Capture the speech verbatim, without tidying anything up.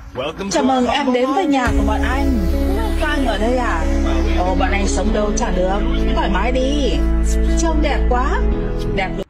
Chào mừng em đến với nhà của bọn anh. Các anh ở đây à? Ồ, bọn anh sống đâu chả được. Thoải mái đi. Trông đẹp quá. Đẹp được.